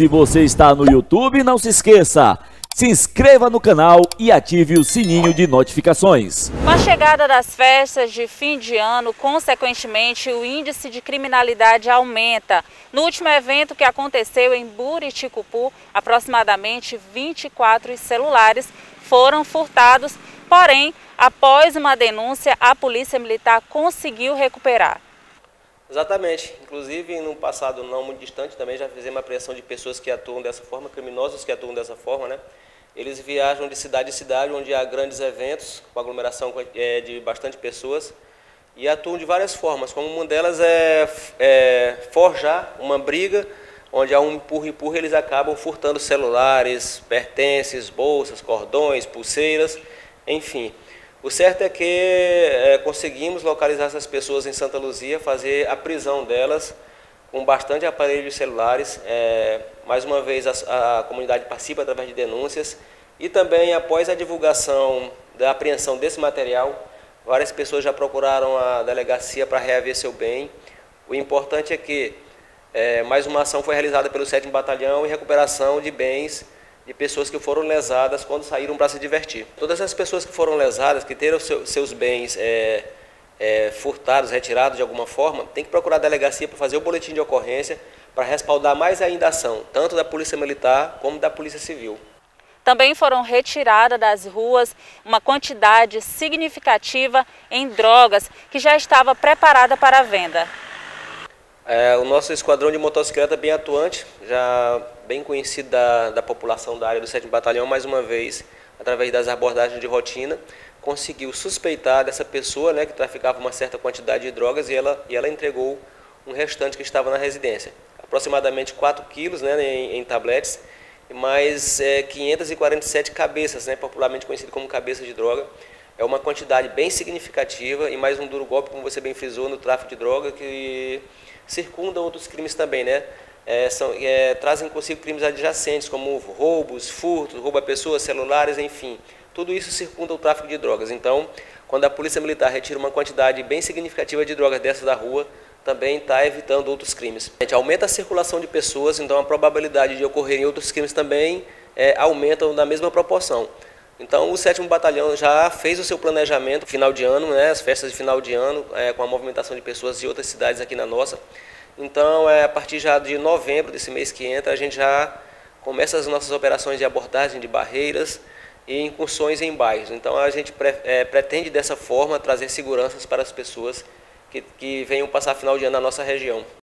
Se você está no YouTube, não se esqueça, se inscreva no canal e ative o sininho de notificações. Com a chegada das festas de fim de ano, consequentemente, o índice de criminalidade aumenta. No último evento que aconteceu em Buriticupu, aproximadamente 24 celulares foram furtados, porém, após uma denúncia, a Polícia Militar conseguiu recuperar. Exatamente. Inclusive, no passado não muito distante, também já fizemos uma apreensão de pessoas que atuam dessa forma, criminosos que atuam dessa forma, né? Eles viajam de cidade em cidade, onde há grandes eventos, com aglomeração de bastante pessoas, e atuam de várias formas, como uma delas é forjar uma briga, onde há um empurra-empurra, eles acabam furtando celulares, pertences, bolsas, cordões, pulseiras, enfim. O certo é que conseguimos localizar essas pessoas em Santa Luzia, fazer a prisão delas com bastante aparelhos celulares. Mais uma vez a comunidade participa através de denúncias e também após a divulgação da apreensão desse material, várias pessoas já procuraram a delegacia para reaver seu bem. O importante é que mais uma ação foi realizada pelo 7º Batalhão em recuperação de bens de pessoas que foram lesadas quando saíram para se divertir. Todas as pessoas que foram lesadas, que terem seus bens furtados, retirados de alguma forma, tem que procurar a delegacia para fazer o boletim de ocorrência para respaldar mais ainda a ação, tanto da Polícia Militar como da Polícia Civil. Também foram retiradas das ruas uma quantidade significativa em drogas que já estava preparada para a venda. O nosso esquadrão de motocicleta bem atuante, já bem conhecido da população da área do 7º Batalhão, mais uma vez, através das abordagens de rotina, conseguiu suspeitar dessa pessoa, né, que traficava uma certa quantidade de drogas e ela entregou um restante que estava na residência. Aproximadamente 4 quilos, né, em tabletes, e mais 547 cabeças, né, popularmente conhecido como cabeça de droga. É uma quantidade bem significativa e mais um duro golpe, como você bem frisou, no tráfico de droga, que circundam outros crimes também, né? Trazem consigo crimes adjacentes, como roubos, furtos, roubo a pessoas, celulares, enfim. Tudo isso circunda o tráfico de drogas. Então, quando a Polícia Militar retira uma quantidade bem significativa de drogas dessas da rua, também está evitando outros crimes. A gente aumenta a circulação de pessoas, então a probabilidade de ocorrerem outros crimes também aumenta na mesma proporção. Então, o 7º Batalhão já fez o seu planejamento final de ano, né, as festas de final de ano, com a movimentação de pessoas de outras cidades aqui na nossa. Então, a partir já de novembro desse mês que entra, a gente já começa as nossas operações de abordagem de barreiras e incursões em bairros. Então, a gente pretende dessa forma trazer seguranças para as pessoas que venham passar final de ano na nossa região.